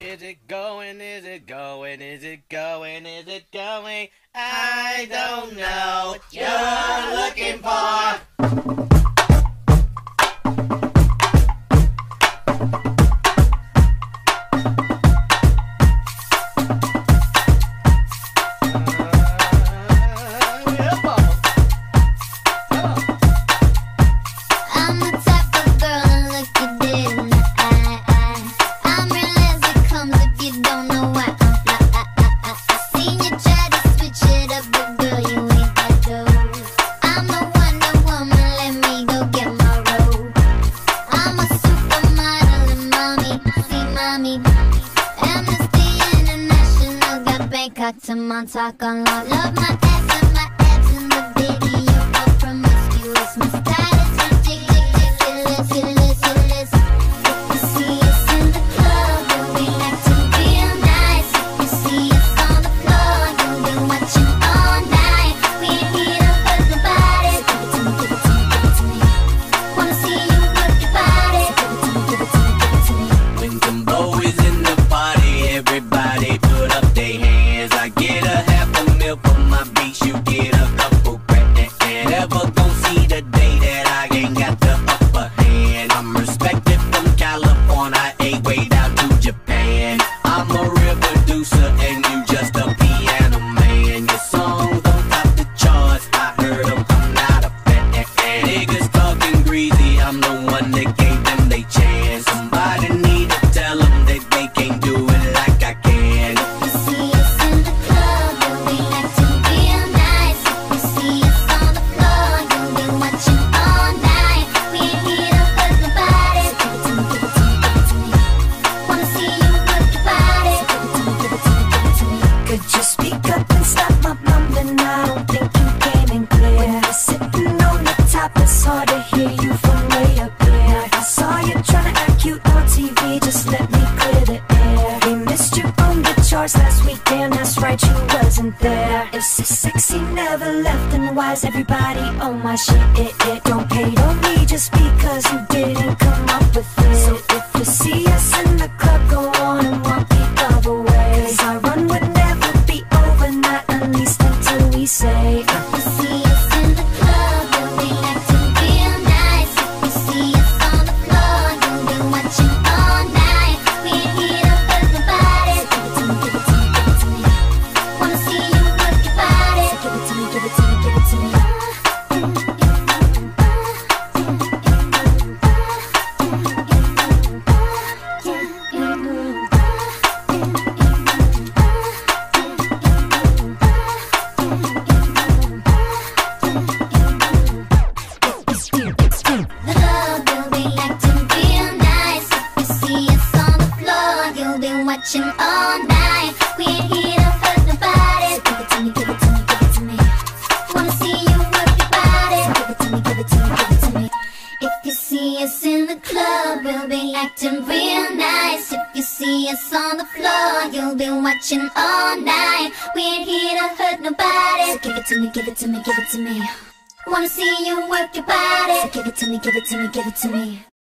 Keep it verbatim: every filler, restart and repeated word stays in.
Is it going? Is it going? Is it going? Is it going? I don't know what you're looking for. To Montauk on love, love my ass and my abs in the video. I'm promiscuous, my style is ridiculous, ridiculous, ridiculous. If you see us in the club, you'll be acting real nice. If you see us on the floor, you'll be watching all night. We ain't here to hurt nobody. So give it to me, give it to me, give it to me. Wanna see you work your body. So give it to me, give it to me, give it to me. When Jumbo is in the party, everybody put up their hands. I get a half a mil for my beats, you get a couple grand. Never gon' see the day that I ain't got the upper hand. I'm respected from California, I ain't way down to Japan. I'm a real producer and you just a piano man. Your songs don't top the charts, I heard them, I'm not a fan. Niggas talking greasy, I'm the one that gave them they chance. Somebody need to tell them that they can't do it like I can. Last week, damn, that's right, you wasn't there. If so sexy never left, then why's everybody on my shit? It, it don't hate on me just because you didn't come up with it. So if you see us in the club, go on and walk the other way. Cause our run would never be over, not at least until we say, if you see us in the club, you'll be acting real nice. If you see us on the floor, you'll be watching all night. We ain't here to hurt nobody. So give it to me, give it to me, give it to me. Wanna see you work your body. So give it to me, give it to me, give it to me. Watching all night, we ain't here to hurt nobody. So give it to me, give it to me, give it to me. Wanna see you work your body. So give it to me, give it to me, give it to me. If you see us in the club, we'll be acting real nice. If you see us on the floor, you'll be watching all night. We ain't here to hurt nobody. So give it to me, give it to me, give it to me. Wanna see you work your body. So give it to me, give it to me, give it to me.